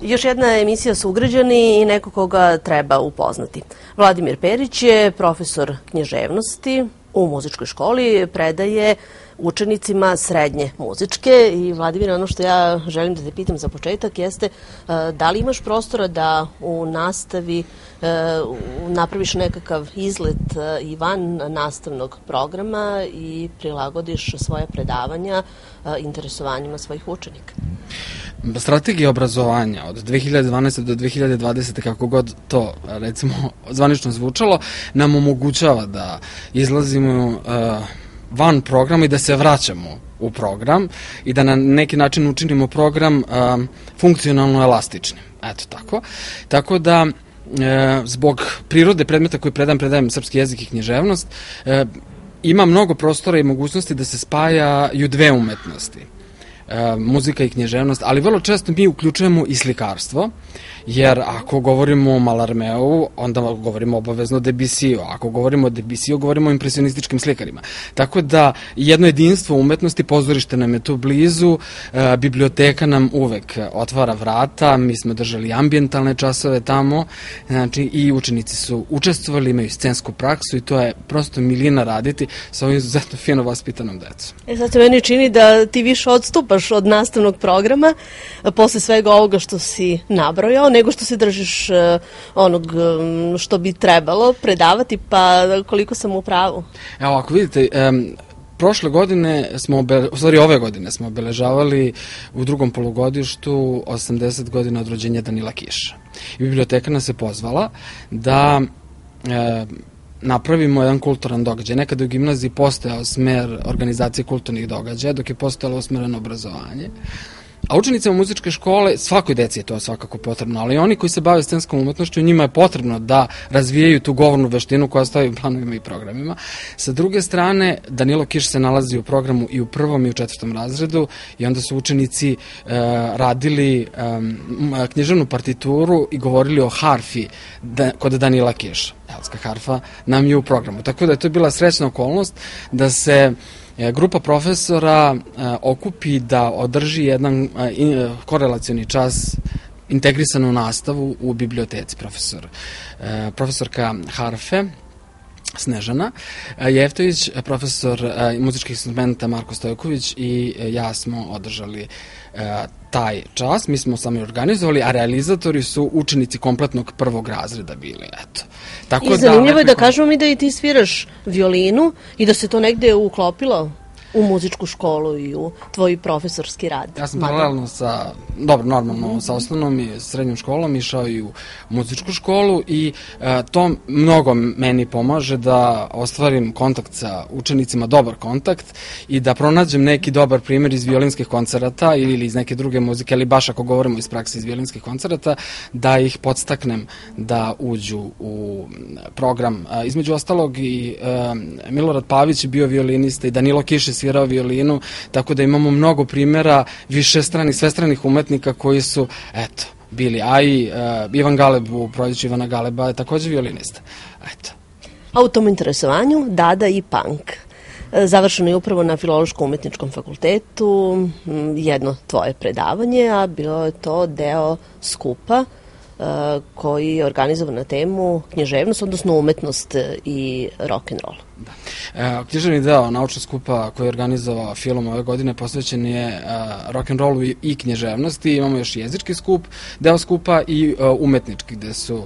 Još jedna emisija Sugrađani i neko koga treba upoznati. Vladimir Perić je profesor književnosti u muzičkoj školi, predaje učenicima srednje muzičke. I Vladimir, ono što ja želim da te pitam za početak jeste da li imaš prostora da u nastavi napraviš nekakav izlet i van nastavnog programa i prilagodiš svoje predavanja interesovanjima svojih učenika? Strategija obrazovanja od 2012. do 2020. kako god to, recimo, zvanično zvučalo, nam omogućava da izlazimo van programa i da se vraćamo u program i da na neki način učinimo program funkcionalno elastičnim. Eto tako. Tako da, zbog prirode predmeta koji predajem srpski jezik i književnost, ima mnogo prostora i mogućnosti da se spajaju dve umetnosti. Muzika i književnost, ali vrlo često mi uključujemo i slikarstvo, jer ako govorimo o Mallarmeu, onda govorimo obavezno o Debussiju, ako govorimo o Debussiju, govorimo o impresionističkim slikarima. Tako da jedno jedinstvo umetnosti, pozorište nam je tu blizu, biblioteka nam uvek otvara vrata, mi smo držali ambijentalne časove tamo, znači i učenici su učestvovali, imaju scensku praksu i to je prosto milina raditi sa ovim izuzetno fino vaspitanom decom. Sad se meni čini da ti više odstupaš od nastavnog programa posle svega ovoga što si nabrojao, nego što se držiš onog što bi trebalo predavati, pa koliko sam u pravu? Evo, ako vidite, prošle godine ove godine smo obeležavali u drugom polugodištu 80 godina od rođenja Danila Kiša. I biblioteka nas je pozvala da napravimo jedan kulturan događaj. Nekada u gimnaziji postojao smer organizacije kulturnih događaja, dok je postojalo usmereno obrazovanje. A učenicima muzičke škole, svakoj deci je to svakako potrebno, ali oni koji se bave scenskom umetnošću, njima je potrebno da razvijaju tu govornu veštinu koja stoji u planovima i programima. Sa druge strane, Danilo Kiš se nalazi u programu i u 1. i u 4. razredu i onda su učenici radili književnu partituru i govorili o harfi kod Danila Kiša. Elska harfa nam je u programu. Tako da je to bila srećna okolnost da se grupa profesora okupi da održi jedan korelacioni čas integrisanu nastavu u biblioteci. Profesorka harfe Snežana Jeftović, profesor muzičkih instrumenta Marko Stojković i ja smo održali taj čas. Mi smo sami organizovali, a realizatori su učenici kompletnog 1. razreda bili. Eto. I zanimljivo je da kažemo mi da i ti sviraš violinu i da se to negde uklopilo u muzičku školu i u tvoj profesorski rad. Ja sam paralelno sa osnovnom i srednjom školom išao i u muzičku školu i to mnogo meni pomaže da ostvarim kontakt sa učenicima, dobar kontakt i da pronađem neki dobar primjer iz violinskih koncerata ili iz neke druge muzike, ali baš ako govorimo iz prakse iz violinskih koncerata, da ih podstaknem da uđu u program. Između ostalog i Milorad Pavić je bio violinista i Danilo Kiš je svirao violinu, tako da imamo mnogo primjera višestranih, svestranih umetnika koji su, eto, bili. A i Ivan Galeb u Proljeću Ivana Galeba je takođe violinista. Eto. A u tom interesovanju Dada i punk. Završeno je upravo na Filološko-umetničkom fakultetu jedno tvoje predavanje, a bilo je to deo skupa koji je organizovan na temu književnost, odnosno umetnost i rock'n'roll. Da. Književni deo naučnog skupa koji je organizovao Filom ove godine posvećen je rock'n'rollu i književnosti. Imamo još jezički skup, deo skupa i umetnički, gde su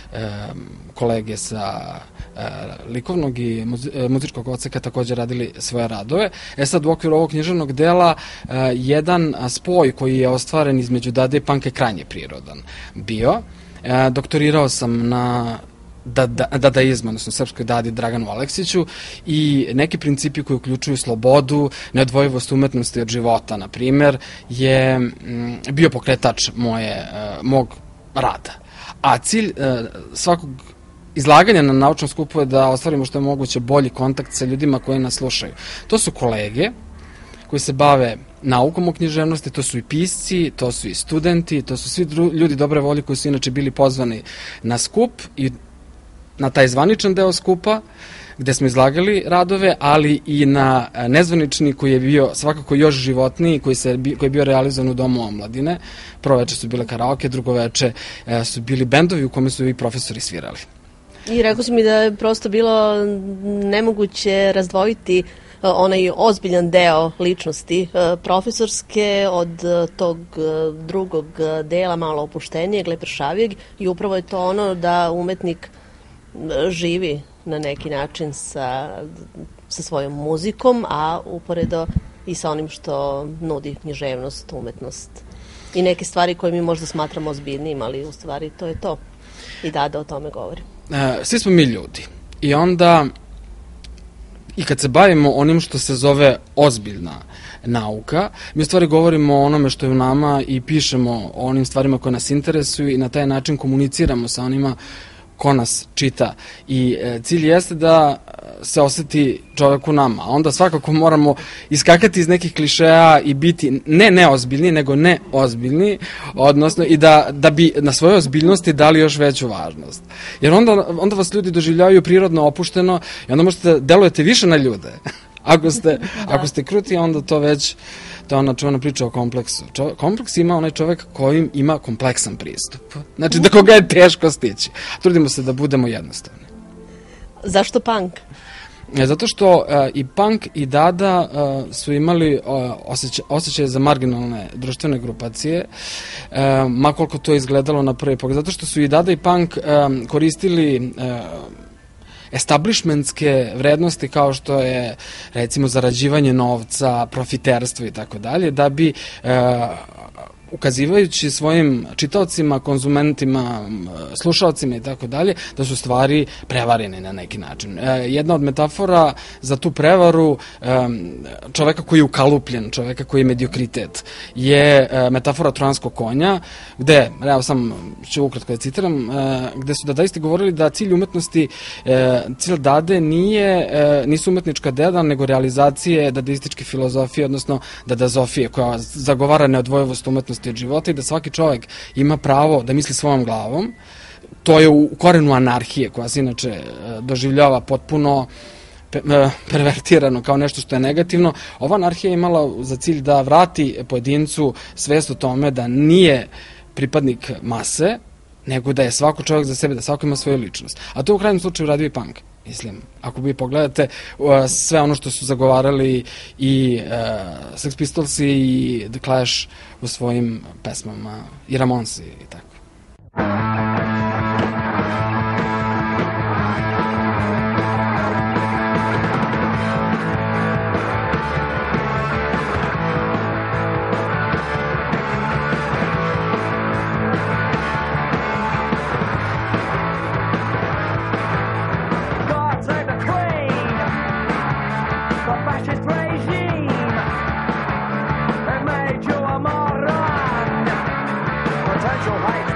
kolege sa likovnog i muzičkog odseka takođe radili svoje radove. Sad u okviru ovog književnog dela jedan spoj koji je ostvaren između Dade i panka je krajnje prirodan bio. Doktorirao sam na dadaizmu, odnosno srpskoj dadi Draganu Aleksiću i neki principi koji uključuju slobodu, neodvojivost umetnosti od života, na primer, je bio pokretač mog rada. A cilj svakog izlaganja na naučnom skupu je da ostvarimo što je moguće bolji kontakt sa ljudima koji nas slušaju. To su kolege koji se bave naukom o književnosti, to su i pisci, to su i studenti, to su svi ljudi dobre volje koji su inače bili pozvani na skup i na taj zvaničan deo skupa, gde smo izlagali radove, ali i na nezvanični koji je bio svakako još životniji, koji je bio realizovan u Domu omladine. Prvo veče su bile karaoke, drugo veče su bili bendovi u kome su i profesori svirali. I rekao si mi da je prosto bilo nemoguće razdvojiti onaj ozbiljan deo ličnosti profesorske od tog drugog dela, malo opuštenijeg, lepršavijeg, i upravo je to ono da umetnik živi na neki način sa svojom muzikom, a uporedo i sa onim što nudi književnost, umetnost i neke stvari koje mi možda smatramo ozbiljnijim, ali u stvari to je to. I Dada o tome govori. Svi smo mi ljudi i onda i kad se bavimo onim što se zove ozbiljna nauka, mi u stvari govorimo o onome što je u nama i pišemo o onim stvarima koje nas interesuju i na taj način komuniciramo sa onima ko nas čita. I cilj jeste da se oseti čovek u nama. A onda svakako moramo iskakati iz nekih klišeja i biti ne neozbiljni, nego neozbiljni, odnosno i da bi na svojoj ozbiljnosti dali još veću važnost. Jer onda vas ljudi doživljavaju prirodno, opušteno i onda možete da delujete više na ljude. Ako ste kruti, onda to već, to je ona čuvena priča o kompleksu. Kompleks ima onaj čovek koji ima kompleksan pristup. Znači da koga je teško stići. Trudimo se da budemo jednostavni. Zašto punk? Zato što i punk i Dada su imali osjećaje za marginalne društvene grupacije, makoliko to izgledalo na prvi pogled. Zato što su i Dada i punk koristili establishmentske vrednosti kao što je recimo zarađivanje novca, profiterstvo i tako dalje, da bi ukazivajući svojim čitaocima, konzumentima, slušalcima i tako dalje, da su stvari prevarene na neki način. Jedna od metafora za tu prevaru čoveka koji je ukalupljen, čoveka koji je mediokritet, je metafora trojanskog konja, gde, evo sam ću ukratko da citiram, gde su dadaisti govorili da cilj umetnosti, cilj Dade nisu umetnička dela, nego realizacije dadaističke filozofije, odnosno dadazofije, koja zagovara neodvojivost umetnosti od života i da svaki čovek ima pravo da misli svojom glavom. To je u korenu anarhije, koja se inače doživljava potpuno pervertirano kao nešto što je negativno. Ova anarhija je imala za cilj da vrati pojedincu svest o tome da nije pripadnik mase, nego da je svako čovjek za sebe, da svako ima svoju ličnost. A to u krajnjem slučaju radio i punk. Mislim, ako vi pogledate sve ono što su zagovarali i Sex Pistols i The Clash u svojim pesmama, i Ramonsi i tako. Potential hate.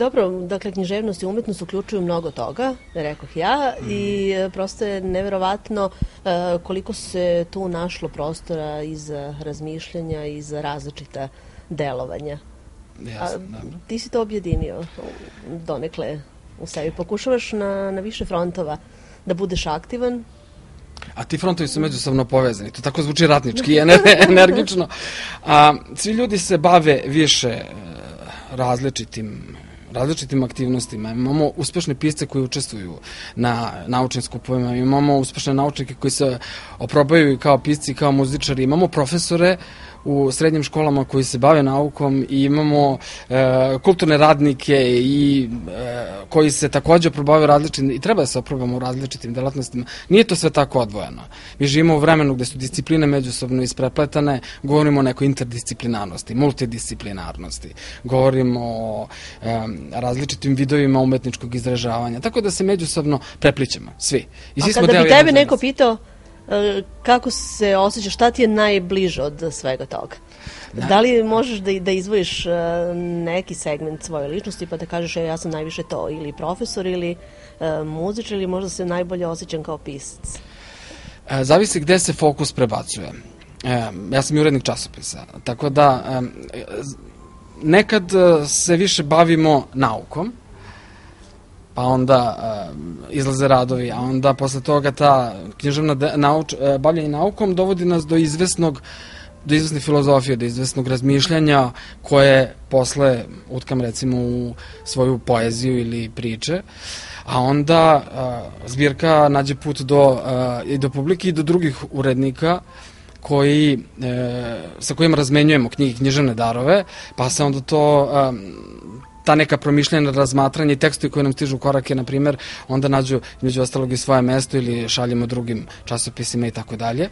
dobro, dakle, književnost i umetnost uključuju mnogo toga, rekoh ja, i prosto je neverovatno koliko se tu našlo prostora i za razmišljanja i za različita delovanja. Ti si to objedinio donekle u sebi. Pokušavaš na više frontova da budeš aktivan. A ti frontovi su međusobno povezani. To tako zvuči ratnički i energično. Svi ljudi se bave više različitim aktivnostima. Imamo uspešne pisce koji učestvuju na naučnim skupovima, imamo uspešne naučnike koji se oprobaju i kao pisci i kao muzičari, imamo profesore u srednjim školama koji se bave naukom i imamo kulturne radnike i koji se takođe oprobavaju različitim, i treba da se oprobamo u različitim delatnostima. Nije to sve tako odvojeno. Mi živimo u vremenu gde su discipline međusobno isprepletane, govorimo o nekoj interdisciplinarnosti, multidisciplinarnosti, govorimo o različitim vidovima umetničkog izražavanja, tako da se međusobno preplićemo, svi. A kada bi tebe neko pitao kako se osjećaš, šta ti je najbliže od svega toga? Da li možeš da izvojiš neki segment svoje ličnosti pa da kažeš ja sam najviše to, ili profesor ili muzičar, ili možda se najbolje osjećam kao pisac? Zavisi gde se fokus prebacuje. Ja sam i urednik časopisa, tako da nekad se više bavimo naukom, pa onda izlaze radovi, a onda posle toga ta književna bavljanje naukom dovodi nas do izvesne filozofije, do izvesnog razmišljanja koje posle utkam recimo u svoju poeziju ili priče, a onda zbirka nađe put i do publike i do drugih urednika sa kojima razmenjujemo knjige, književne darove, pa se onda ta neka promišljena razmatranja i tekstovi koji nam stižu u korake, na primjer, onda nađu među ostalog i svoje mesto ili šaljemo drugim časopisima i tako dalje.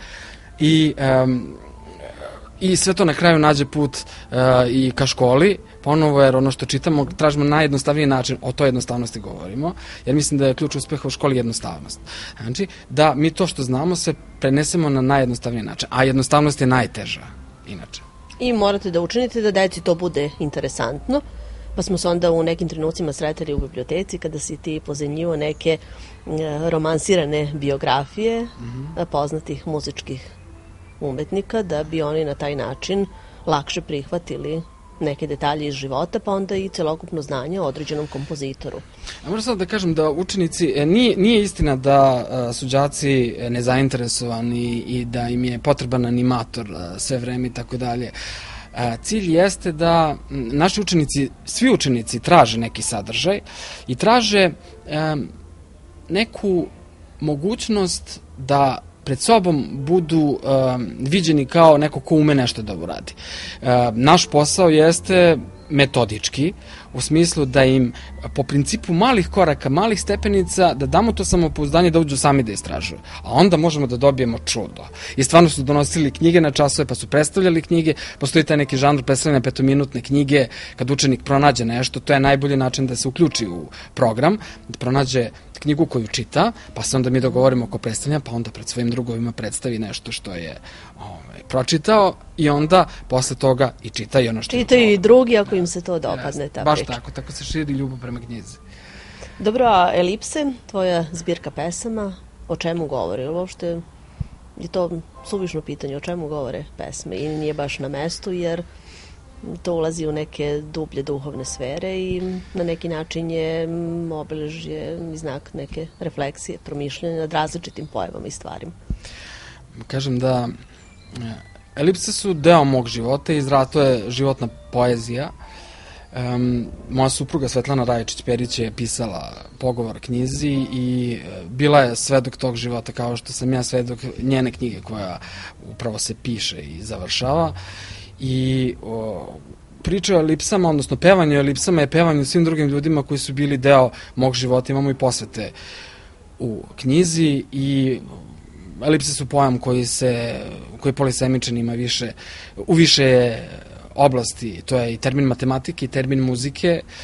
I sve to na kraju nađe put i ka školi, ponovo jer ono što čitamo tražimo najjednostavniji način, o toj jednostavnosti govorimo, jer mislim da je ključ uspeha u školi jednostavnost. Znači, da mi to što znamo se prenesemo na najjednostavniji način, a jednostavnost je najteža, inače. I morate da učinite da deci to bude interesantno, pa smo se onda u nekim trenucima sretali u biblioteci kada si ti pozemljivo neke romansirane biografije poznatih muzičkih umetnika, da bi oni na taj način lakše prihvatili neke detalje iz života, pa onda i celokupno znanje o određenom kompozitoru. A moram sad da kažem da učenici, nije istina da su đaci nezainteresovani i da im je potreban animator sve vreme i tako dalje. Cilj jeste da naši učenici, svi učenici traže neki sadržaj i traže neku mogućnost da pred sobom budu viđeni kao neko ko ume nešto da uradi. Naš posao jeste metodički, u smislu da im po principu malih koraka, malih stepenica, da damo to samopouzdanje da uđu sami da istražuju. A onda možemo da dobijemo čudo. I stvarno su donosili knjige na časove, pa su predstavljali knjige, postoji taj neki žanr predstavljanja petominutne knjige, kad učenik pronađe nešto, to je najbolji način da se uključi u program, da pronađe knjigu koju čita, pa se onda mi dogovorimo oko predstavljanja, pa onda pred svojim drugovima predstavi nešto što je pročitao i onda posle toga i čita i ono što je čitaju i drugi ako im se to dopadne. Baš tako se širi ljubav prema knjizi. Dobro, a Elipse, tvoja zbirka pesama, o čemu govori? Uopšte je to suvišno pitanje, o čemu govore pesme i nije baš na mestu, jer to ulazi u neke dublje duhovne sfere i na neki način je obeležje i znak neke refleksije, promišljanja nad različitim pojavama i stvarima. Kažem da Elipse su deo mog života i to je životna poezija. Moja supruga Svetlana Rajačić-Perić je pisala pogovor knjizi i bila je svedok tog života kao što sam ja svedok njene knjige koja upravo se piše i završava. I priča o elipsama, odnosno pevanje o elipsama je pevanje svim drugim ljudima koji su bili deo mog života. Imamo i posvete u knjizi i elipse su pojam koji je polisemičan, ima u više oblasti. To je i termin matematike i termin muzike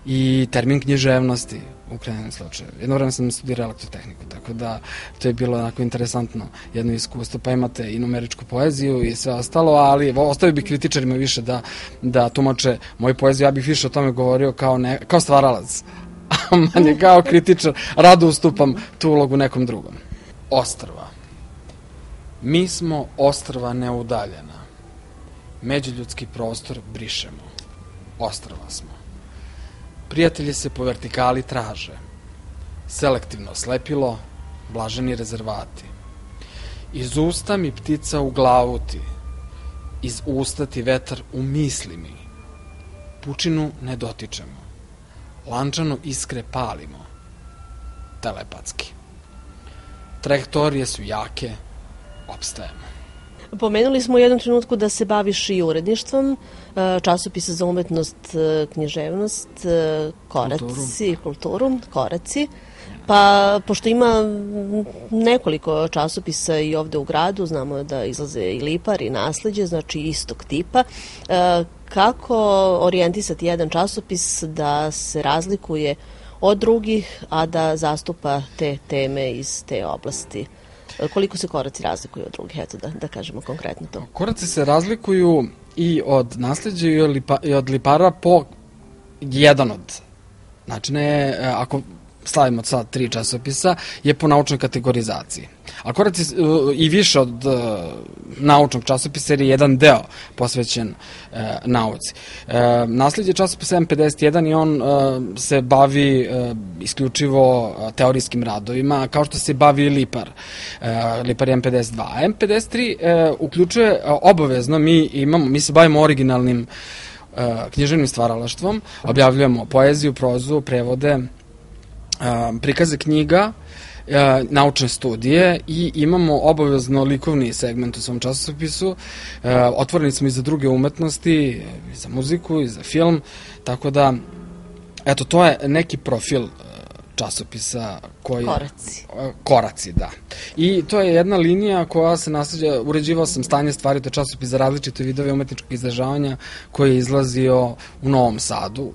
i termin književnosti u krajnjem slučaju. Jedno vreme sam studirao elektrotehniku, tako da to je bilo onako interesantno jedno iskustvo, pa imate i numeričku poeziju i sve ostalo, ali ostavio bih kritičarima više da tumače moju poeziju, ja bih više o tome govorio kao stvaralac, a manje kao kritičar, rado ustupam tu ulogu nekom drugom. Ostrva. Mi smo ostrva neudaljena. Međuljudski prostor brišemo. Ostrva smo. Prijatelji se po vertikali traže. Selektivno slepilo, blaženi rezervati. Iz usta mi ptica u glavu ti. Iz usta ti vetar u misli mi. Pučinu ne dotičemo. Lančano iskre palimo. Telepatski. Trajektorije su jake, opstajemo. Pomenuli smo u jednom trenutku da se baviš i uredništvom časopisa za umetnost, književnost, Koraci. Pa, pošto ima nekoliko časopisa i ovde u gradu, znamo da izlaze i Lipar i Nasleđe, znači istog tipa, kako orijentisati jedan časopis da se razlikuje od drugih, a da zastupa te teme iz te oblasti? Koliko se Koraci razlikuju od drugih? Eto, da kažemo konkretno to. Koraci se razlikuju i od Nasleđa i od Lipara po jedan od načine, ako stavimo sad 3 časopisa, je po naučnoj kategorizaciji. A Koraci i više od naučnog časopisa jer je jedan deo posvećen nauci. Nasleđe časopisa M51 i on se bavi isključivo teorijskim radovima, kao što se bavi i Lipar. Lipar je M52. M53 uključuje obavezno, mi se bavimo originalnim književnim stvaralaštvom, objavljujemo poeziju, prozu, prevode, prikaze knjiga, naučne studije i imamo obavezno likovni segment u svom časopisu. Otvoreni smo i za druge umetnosti, i za muziku, i za film, tako da, eto, to je neki profil časopisa koji... Koraci, da. I to je jedna linija koja se nasljeđa, uređivao sam stanje stvari, to je časopis za različite vidove umetničkog izražavanja koji je izlazio u Novom Sadu,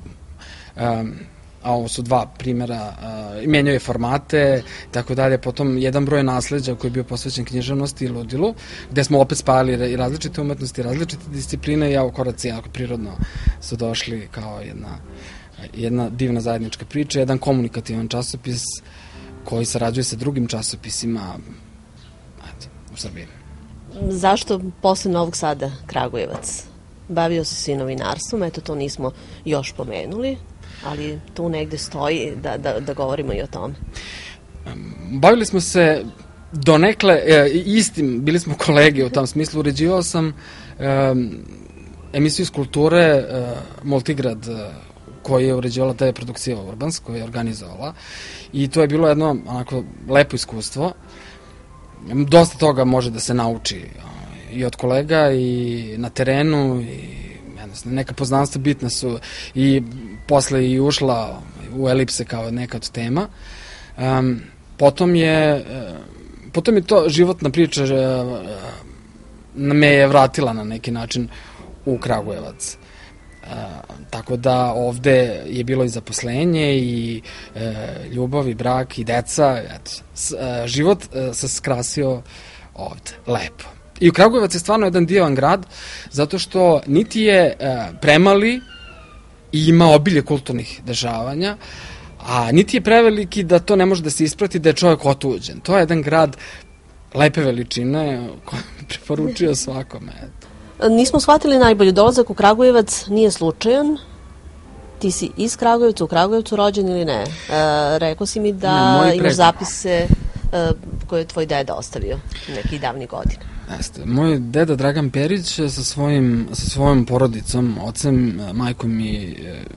a ovo su 2 primjera, menjao je formate, tako dalje, potom jedan broj Nasleđa koji je bio posvećen književnosti i ludilu, gde smo opet spajali i različite umetnosti, različite discipline i Koraci jako prirodno su došli kao jedna divna zajednička priča, jedan komunikativan časopis koji sarađuje sa drugim časopisima u Srbiji. Zašto posle Novog Sada Kragujevac? Bavio si se i novinarstvom, eto to nismo još pomenuli, ali tu negde stoji da govorimo i o tome. Bavili smo se donekle istim, bili smo kolege u tom smislu, uređivao sam emisiju iz kulture Multigrad koja je uređivala TV produkcija Urbans, koja je organizovala i to je bilo jedno onako lepo iskustvo. Dosta toga može da se nauči i od kolega i na terenu i neka poznanstva bitna su i posle i ušla u elipse kao neka od tema. Potom je to životna priča me je vratila na neki način u Kragujevac. Tako da ovde je bilo i zaposlenje i ljubav i brak i deca. Život se skrasio ovde. Lepo. I u Kragujevac je stvarno jedan divan grad, zato što niti je premali i ima obilje kulturnih dešavanja, a niti je preveliki da to ne može da se isprati da je čovjek otuđen. To je jedan grad lepe veličine koji bi preporučio svakome. Nismo shvatili najbolje, dolazak u Kragujevac nije slučajan. Ti si iz Kragujevca, u Kragujevcu rođen ili ne? Rekao si mi da imaš zapise koje je tvoj deda ostavio nekih davnih godina. Jeste. Moj deda Dragan Perić sa svojom porodicom, ocem, majkom i